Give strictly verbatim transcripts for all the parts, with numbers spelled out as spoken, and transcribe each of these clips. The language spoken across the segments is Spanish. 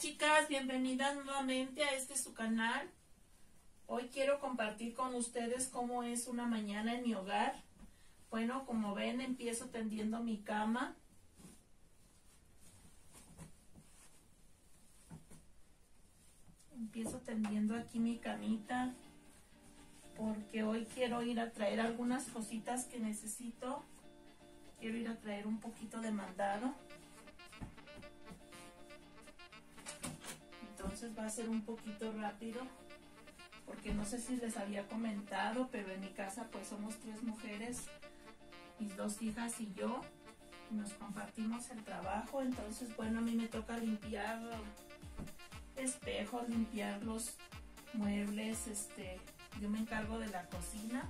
chicas, bienvenidas nuevamente a este su canal. Hoy quiero compartir con ustedes cómo es una mañana en mi hogar. Bueno, como ven, empiezo tendiendo mi cama. Empiezo tendiendo aquí mi camita porque hoy quiero ir a traer algunas cositas que necesito. Quiero ir a traer un poquito de mandado. Entonces va a ser un poquito rápido porque no sé si les había comentado, pero en mi casa pues somos tres mujeres, mis dos hijas y yo, y nos compartimos el trabajo. Entonces bueno, a mí me toca limpiar espejos, limpiar los muebles, este, yo me encargo de la cocina.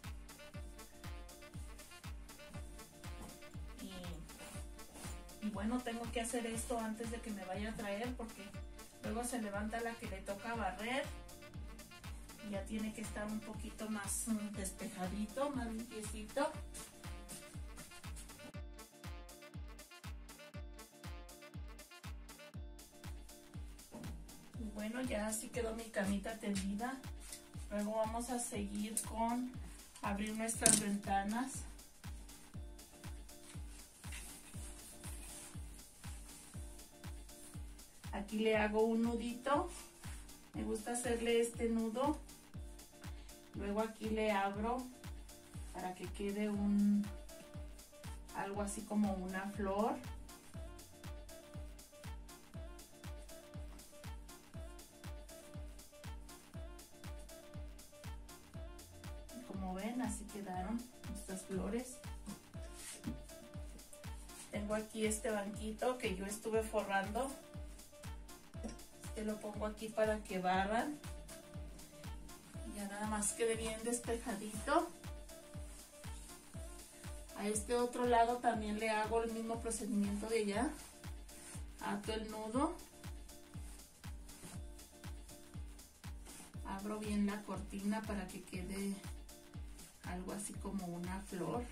Y, y bueno, tengo que hacer esto antes de que me vaya a traer porque luego se levanta la que le toca barrer y ya tiene que estar un poquito más despejadito, más limpiecito. Y bueno, ya así quedó mi camita tendida. Luego vamos a seguir con abrir nuestras ventanas. Aquí le hago un nudito, me gusta hacerle este nudo, luego aquí le abro para que quede un algo así como una flor. Y como ven, así quedaron nuestras flores. Tengo aquí este banquito que yo estuve forrando. Lo pongo aquí para que barran y ya nada más quede bien despejadito. A este otro lado también le hago el mismo procedimiento de allá. Ato el nudo, abro bien la cortina para que quede algo así como una flor.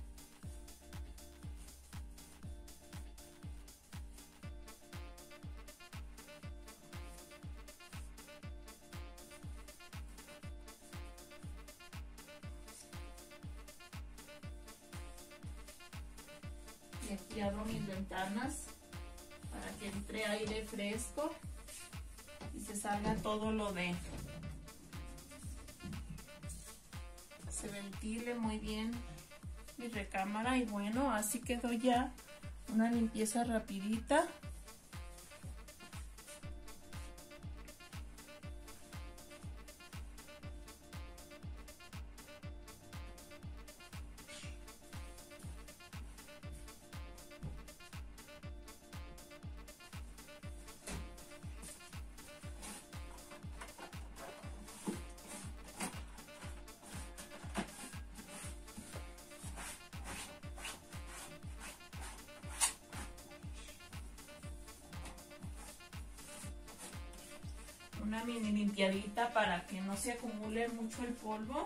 Y aquí abro mis ventanas para que entre aire fresco y se salga todo lo de... se ventile muy bien mi recámara. Y bueno, así quedó ya una limpieza rapidita. Una mini limpiadita para que no se acumule mucho el polvo.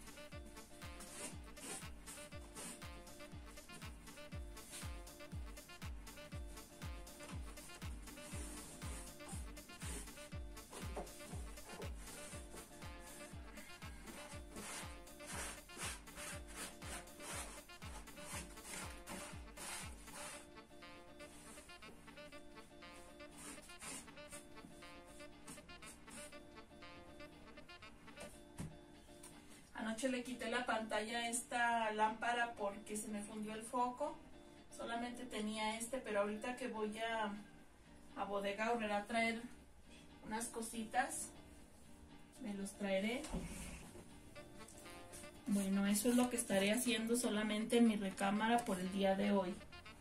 Anoche le quité la pantalla a esta lámpara porque se me fundió el foco. Solamente tenía este, pero ahorita que voy a, a Bodega Aurrera a traer unas cositas, me los traeré. Bueno, eso es lo que estaré haciendo solamente en mi recámara por el día de hoy.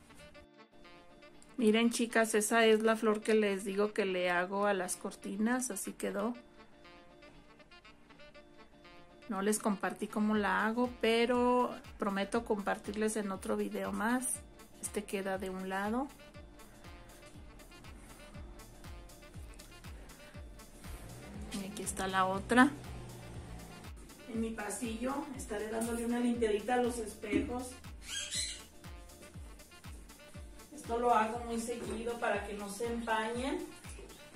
Miren, chicas, esa es la flor que les digo que le hago a las cortinas, así quedó. No les compartí cómo la hago, pero prometo compartirles en otro video más. Este queda de un lado. Y aquí está la otra. En mi pasillo estaré dándole una limpiadita a los espejos. Esto lo hago muy seguido para que no se empañen.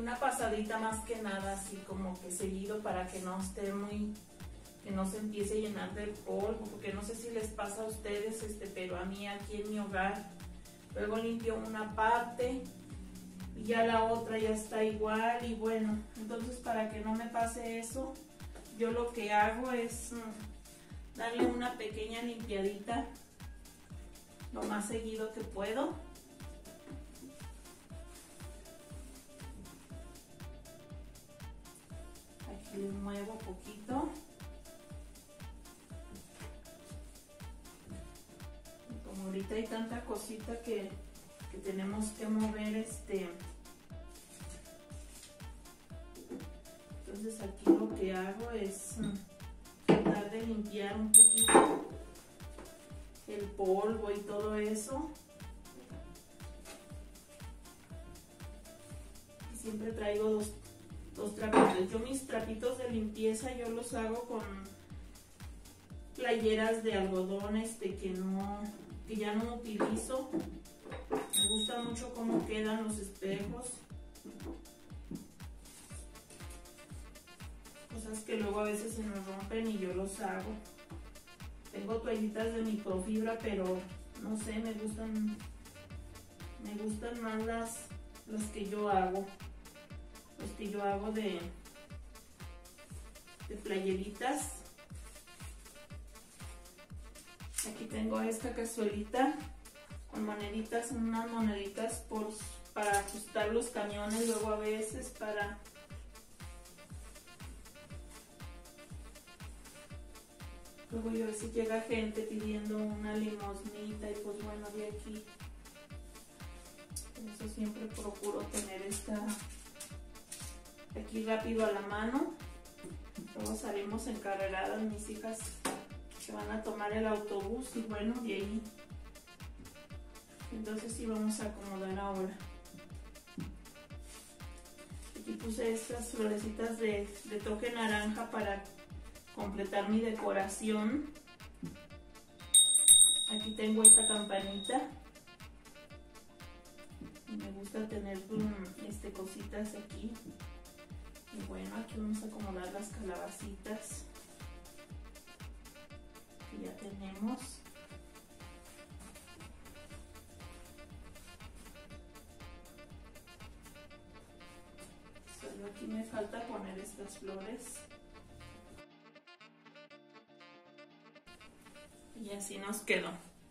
una pasadita más que nada, así como que seguido, para que no esté muy, que no se empiece a llenar de polvo, porque no sé si les pasa a ustedes, este, pero a mí aquí en mi hogar, luego limpio una parte y ya la otra ya está igual, y bueno, entonces para que no me pase eso, yo lo que hago es mmm, darle una pequeña limpiadita lo más seguido que puedo. Aquí le muevo poquito. Y como ahorita hay tanta cosita que, que tenemos que mover, este, entonces aquí lo que hago es mmm, tratar de limpiar un poquito el polvo y todo eso. Y siempre traigo dos, dos trapitos. Yo mis trapitos de limpieza yo los hago con playeras de algodón, este, que no, que ya no utilizo. Me gusta mucho cómo quedan los espejos. Cosas que luego a veces se nos rompen y yo los hago. Tengo toallitas de microfibra, pero no sé, me gustan, me gustan más las, las que yo hago, los que yo hago de, de playeritas. Aquí tengo esta cazuelita con moneditas, unas moneditas por, para ajustar los cañones, luego a veces para... Luego yo a veces llega gente pidiendo una limosnita y pues bueno, de aquí, por eso siempre procuro tener esta aquí rápido a la mano. Luego salimos encarreradas mis hijas que van a tomar el autobús y bueno, de ahí, entonces sí vamos a acomodar ahora. Aquí puse estas florecitas de, de toque naranja para completar mi decoración. Aquí tengo esta campanita y me gusta tener este, cositas aquí. Y bueno, aquí vamos a acomodar las calabacitas que ya tenemos. Solo aquí me falta poner estas flores. Y así nos quedó.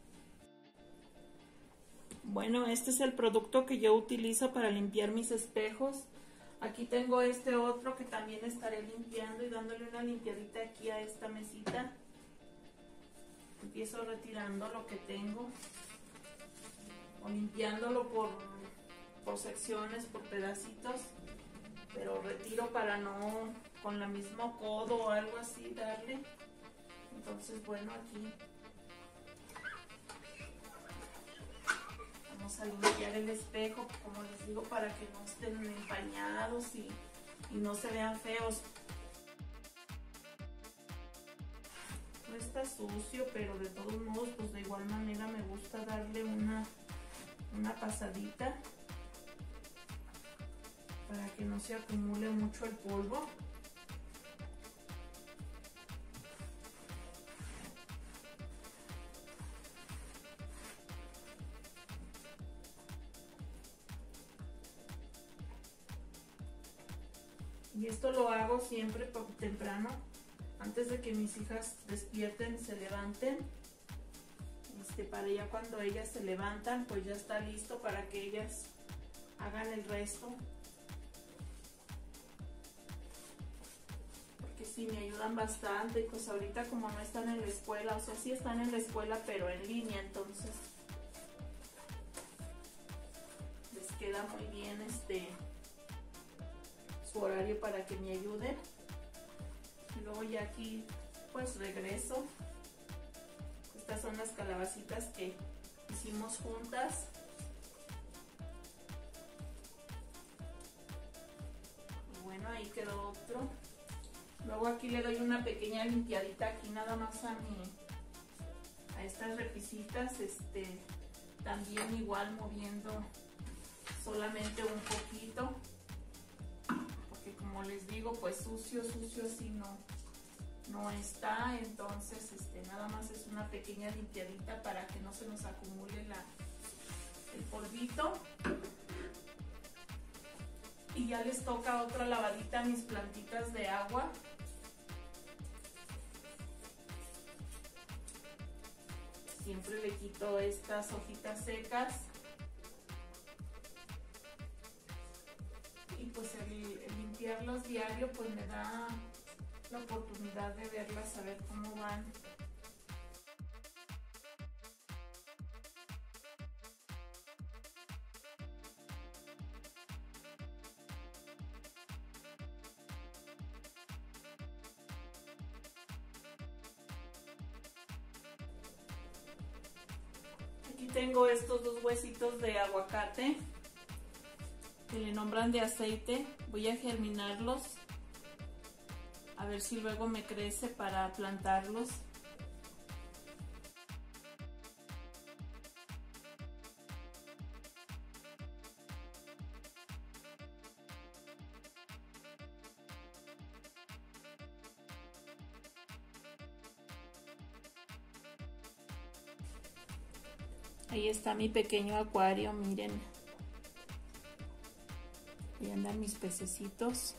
Bueno, este es el producto que yo utilizo para limpiar mis espejos. Aquí tengo este otro que también estaré limpiando y dándole una limpiadita aquí a esta mesita. Empiezo retirando lo que tengo o limpiándolo por, por secciones, por pedacitos, pero retiro para no con la misma codo o algo así darle. Entonces bueno, aquí vamos a limpiar el espejo, como les digo, para que no estén empañados y, y no se vean feos. No está sucio, pero de todos modos, pues de igual manera me gusta darle una, una pasadita para que no se acumule mucho el polvo. Y esto lo hago siempre temprano, antes de que mis hijas despierten, se levanten. Este, para ya cuando ellas se levantan, pues ya está listo para que ellas hagan el resto. Porque sí me ayudan bastante, pues ahorita como no están en la escuela, o sea, sí están en la escuela, pero en línea, entonces les queda muy bien este... horario para que me ayuden. Y luego ya aquí pues regreso. Estas son las calabacitas que hicimos juntas. Y bueno, ahí quedó otro. Luego aquí le doy una pequeña limpiadita aquí nada más a mi a estas repisitas, este también igual moviendo solamente un poquito. como les digo, pues sucio, sucio así no, no está. Entonces este, nada más es una pequeña limpiadita para que no se nos acumule la, el polvito. Y ya les toca otra lavadita a mis plantitas de agua. Siempre le quito estas hojitas secas. Y pues el, el limpiarlas diario pues me da la oportunidad de verlas, a ver cómo van. Aquí tengo estos dos huesitos de aguacate que le nombran de aceite. Voy a germinarlos a ver si luego me crece para plantarlos. Ahí está mi pequeño acuario, miren. Ahí andan mis pececitos.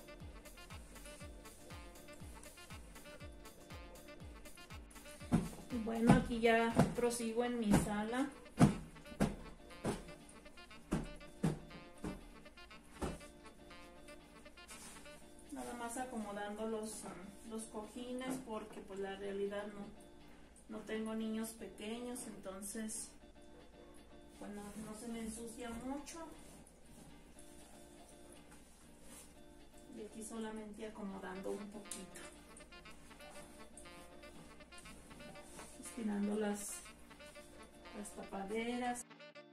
Y bueno, aquí ya prosigo en mi sala. Nada más acomodando los, los cojines porque pues la realidad no, no tengo niños pequeños, entonces bueno, no se me ensucia mucho. Y aquí solamente acomodando un poquito. Estirando las, las tapaderas.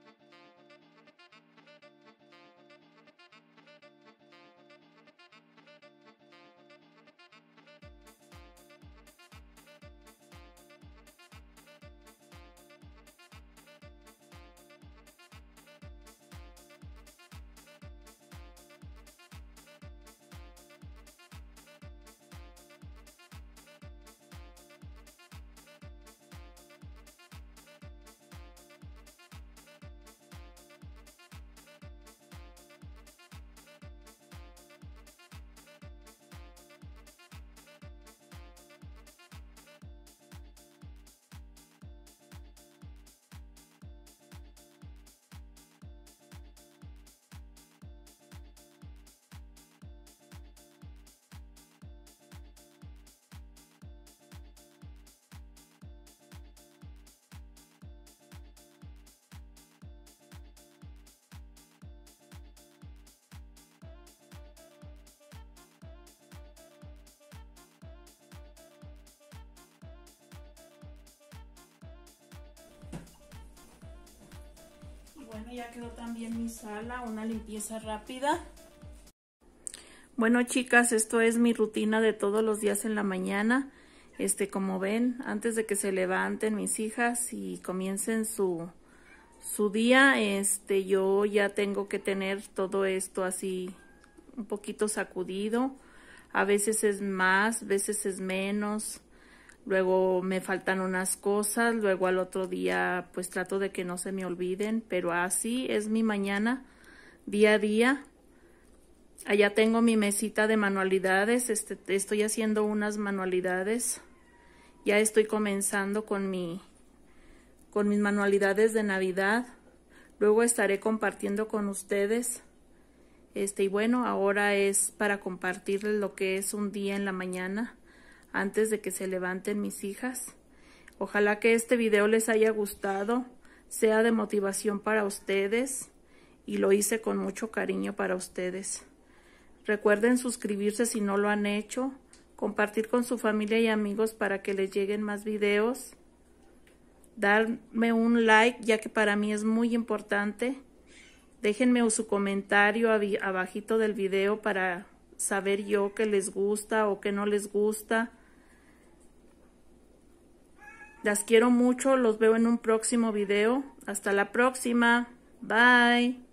Bueno, ya quedó también mi sala, una limpieza rápida. Bueno, chicas, esto es mi rutina de todos los días en la mañana. Este, como ven, antes de que se levanten mis hijas y comiencen su, su día, este, yo ya tengo que tener todo esto así un poquito sacudido. A veces es más, a veces es menos. Luego me faltan unas cosas, luego al otro día pues trato de que no se me olviden, pero así es mi mañana, día a día. Allá tengo mi mesita de manualidades, este, estoy haciendo unas manualidades. Ya estoy comenzando con, mi, con mis manualidades de Navidad. Luego estaré compartiendo con ustedes. Este, y bueno, ahora es para compartirles lo que es un día en la mañana, antes de que se levanten mis hijas. Ojalá que este video les haya gustado, sea de motivación para ustedes y lo hice con mucho cariño para ustedes. Recuerden suscribirse si no lo han hecho, compartir con su familia y amigos para que les lleguen más videos, darme un like ya que para mí es muy importante. Déjenme su comentario abajito del video para saber yo qué les gusta o qué no les gusta. Las quiero mucho, los veo en un próximo video. Hasta la próxima. Bye.